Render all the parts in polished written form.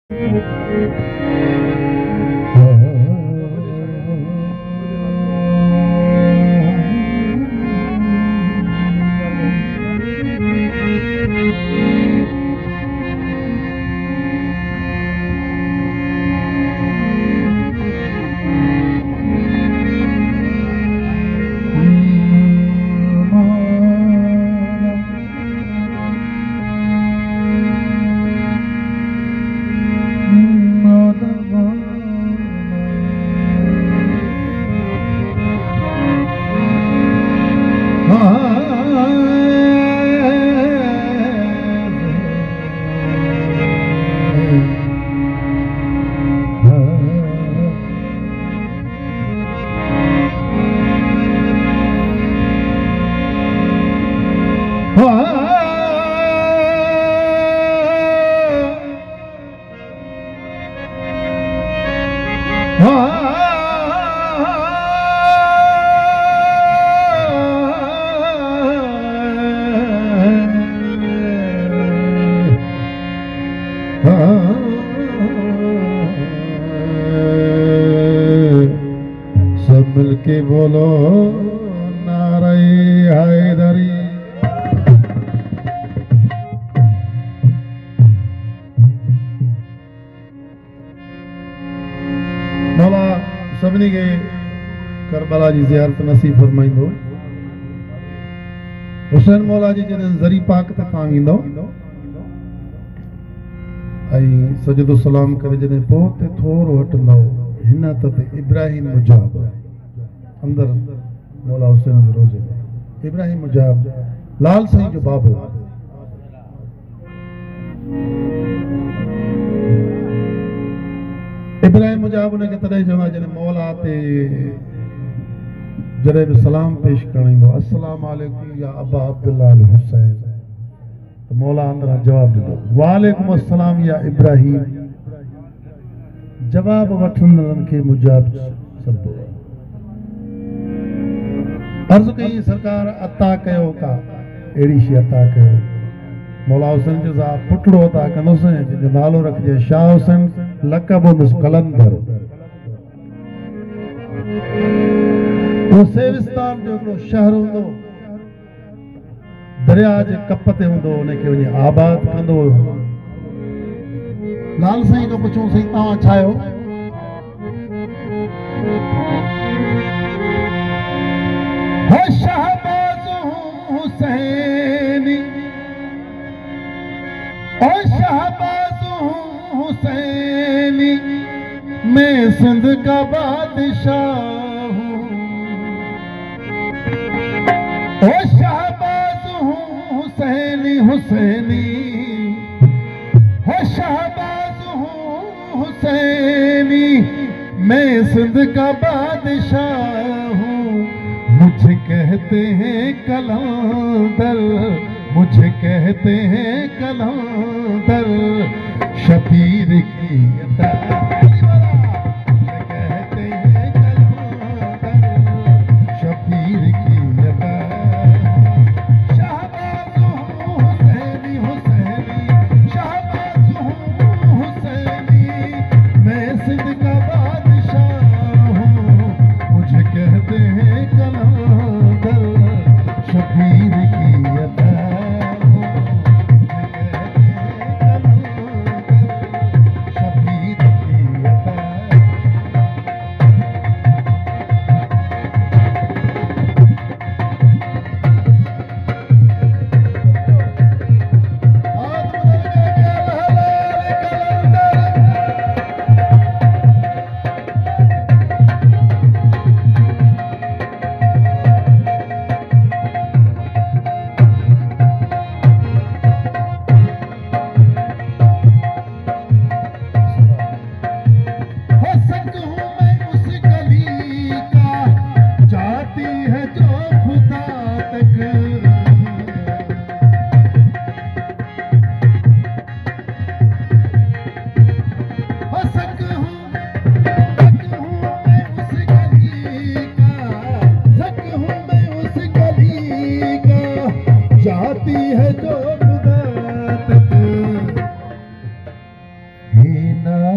सब मिलके बोलो नारे हैदरी। मौला सभिनी खे करबला जी ज़ियारत नसीब फरमाईंदो। हुसैन मौला जी जॾहिं ज़री पाक ते तव्हां ईंदो ऐं सजदो सलाम करे जॾहिं पोइ ते थोरो हटंदो हिन ते इब्राहिम मुजाब अंदर मौला हुसैन जे रोज़े में इब्राहिम मुजाब लाल साईं जो बाबो इब्राहिम मुजाब उनखे तॾहिं चवंदा जॾहिं मौला ते जॾहिं बि सलाम पेश करणु ईंदो अस्सलाम वालेकुम या अबा अब्दुल्लाह अल हुसैन तो मौला अंदर जवाब ॾिनो वालेकुम अस्सलाम या इब्राहिम। जवाब वठंदड़नि खे मुजाब सभु अर्ज़ कई सरकार अता कयो का अहिड़ी शइ अता कयो। मौला हुसैन जो साहब पुटड़ो अता कंदुसि जंहिंजो नालो रखिजे शाह हुसैन लक़ब हूंदुसि कलंदर। वो सेविस्तान जो हिकिड़ो शहर हूंदो दरिया जे कप ते हूंदो उनखे वञी आबाद कंदो। लाल साईं खां पुछूं साईं तव्हां छा आहियो? शहबाज़ हुसैनी ओ शहबाज़ हुसैनी मैं सिंध का बादशाह हूँ। ओ शहबाज़ हुसैनी हुसैनी हो शहबाज़ हुसैनी मैं सिंध का बादशाह हूँ। मुझे कहते हैं कलंदर मुझे कहते हैं कलंदर शबीर की अता। मुझे कहते हैं कलंदर शबीर की अता। शहबाज़ हुसैनी हुसैनी शहबाज़ हुसैनी मैं सिंध का बादशाह हूँ। मुझे कहते हैं कलंदर शबीर की अता। मुझे कहते हैं कलंदर शबीर की अता।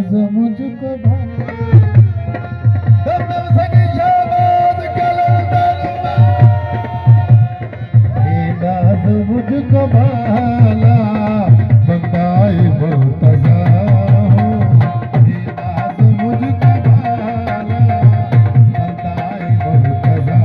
नाज मुझको भाला, दमदम सकी शहबाज कलंदर ये नाज मुझको भाला, बंदाए मुर्तज़ा हूँ, ये नाज मुझको भाला, बंदाए मुर्तज़ा,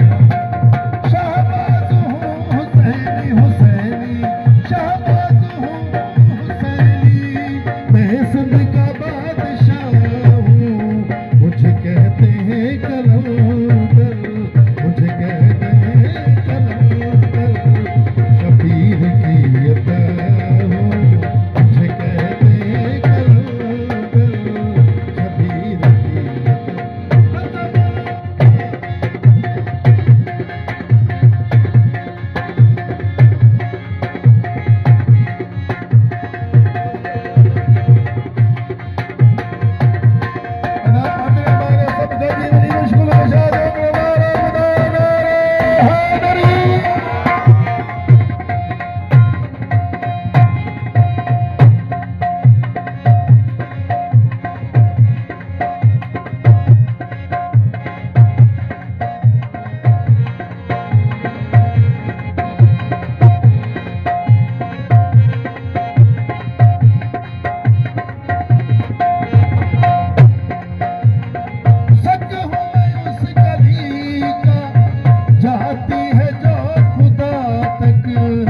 शहबाज हूँ हुसैनी हुसैनी, शहबाज हूँ हुसैनी, मैं सिंध का बादशाह हूँ, मुझे कहते हैं कलंदर, मुझे कहते हैं कलंदर, शबीर की अता हूँ, मुझे कहते हैं कलंदर, शबीर की अता। जाती है जो खुदा तक,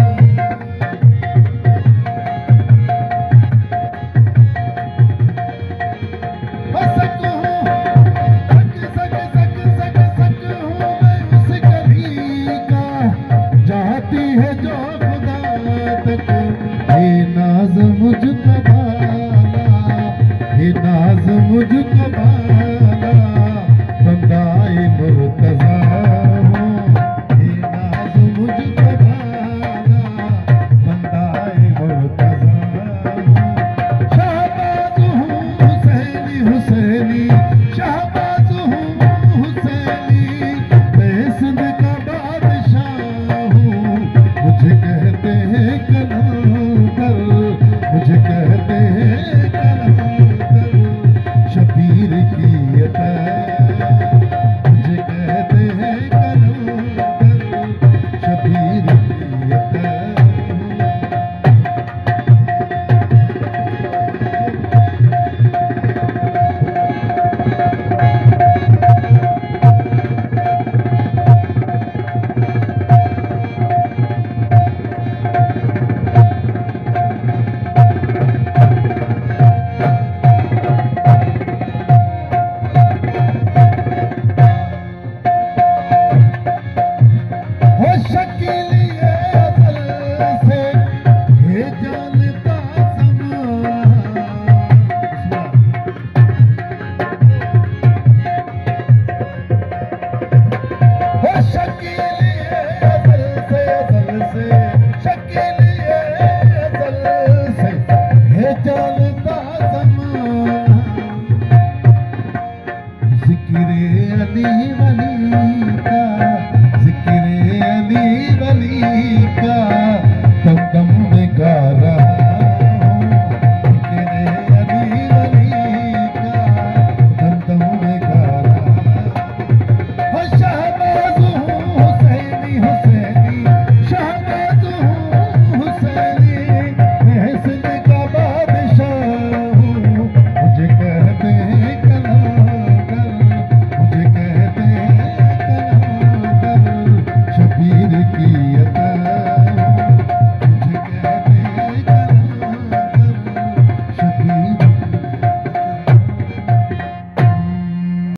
सक हूँ सक हूँ मैं उस गली का, जाती है जो खुदा तक, हे नाज मुझको भाला, हे नाज मुझको भाला, बंदाए मुर्तज़ा हुसैनी, शहबाज